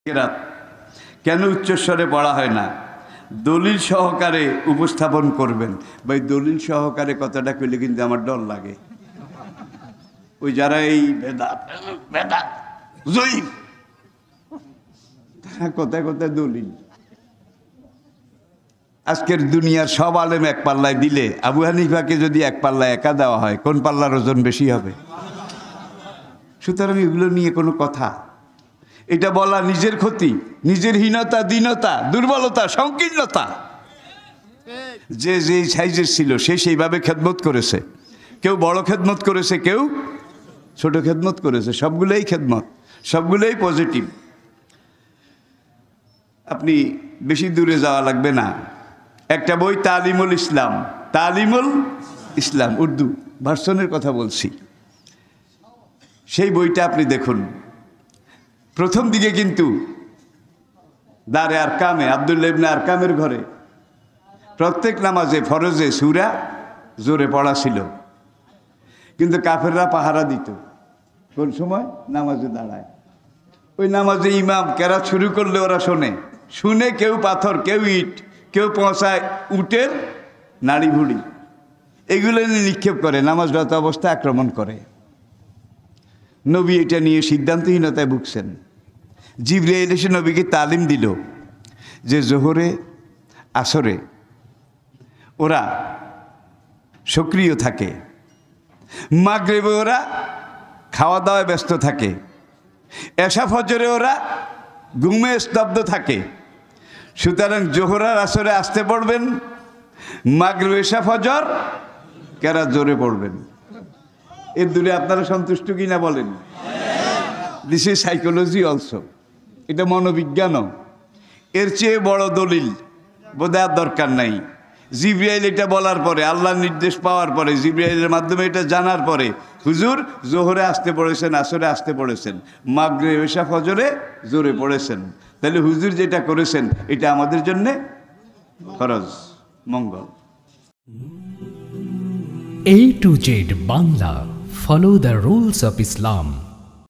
কেরাত কেন উচ্চস্বরে পড়া হয় না? দলিল সহকারে উপস্থাপন করবেন। ভাই দলিল সহকারে কথাটা কইলে কিন্তু আমার ডর লাগে। ওই যারা এই বেদাত বেদাত জয়ীফ কোথায় কোথায় দলিল। আজকের দুনিয়ার সব আলেম এক পাল্লায় দিলে আবু হানিফাকে যদি এক পাল্লায় একা দেওয়া হয় কোন পাল্লার ওজন বেশি হবে? সুতরাং এগুলো নিয়ে কোনো কথা, এটা বলা নিজের ক্ষতি, নিজের হীনতা, দীনতা, দুর্বলতা, সংকীর্ণতা। যে যেই সাইজের ছিল সে সেইভাবে খেদমত করেছে। কেউ বড় খেদমত করেছে, কেউ ছোট খেদমত করেছে। সবগুলোই খেদমত, সবগুলোই পজিটিভ। আপনি বেশি দূরে যাওয়া লাগবে না। একটা বই তালিমুল ইসলাম, তালিমুল ইসলাম উর্দু ভার্সনের কথা বলছি, সেই বইটা আপনি দেখুন। প্রথম দিকে কিন্তু দারে আরকামে আব্দুল্লাহ ইবনে আরকামের ঘরে প্রত্যেক নামাজে ফরজে সূরা জোরে পড়া ছিল, কিন্তু কাফেররা পাহারা দিত। কোন সময়? নামাজে দাঁড়ায়। ওই নামাজে ইমাম কেরাত শুরু করলে ওরা শোনে, শুনে কেউ পাথর, কেউ ইট, কেউ পৌঁছায় উটের নাড়ি ভুড়ি, এগুলো নিয়ে নিক্ষেপ করে, নামাজরত অবস্থায় আক্রমণ করে। নবী এটা নিয়ে সিদ্ধান্তহীনতায় ভুগছেন। জিবরাইল এসে নবীকে তালিম দিল যে জোহরে আসরে ওরা সক্রিয় থাকে, মাগরিবে ওরা খাওয়া দাওয়ায় ব্যস্ত থাকে, এশা ফজরে ওরা ঘুমে স্তব্ধ থাকে। সুতরাং জোহর আর আসরে আসতে পড়বেন, মাগরিব এশা ফজর কেরাত জোরে পড়বেন। এর দূরে আপনারা সন্তুষ্ট কিনা বলেন? দিস ইজ সাইকোলজি অলসো, এটা মনোবিজ্ঞানও। এর চেয়ে বড় দলিল বোধহয় আর দরকার নাই। জিবরাইল এটা বলার পরে, আল্লাহর নির্দেশ পাওয়ার পরে, জিবরাইলের মাধ্যমে এটা জানার পরে হুজুর জোহরে আসতে পড়েছেন, আসরে আসতে পড়েছেন, মাগরিব এশা ফজরে জোরে পড়েছেন, তাহলে হুজুর যেটা করেছেন এটা আমাদের জন্যে ফরজ, মঙ্গল। A to Z Bangla, follow the rules of Islam.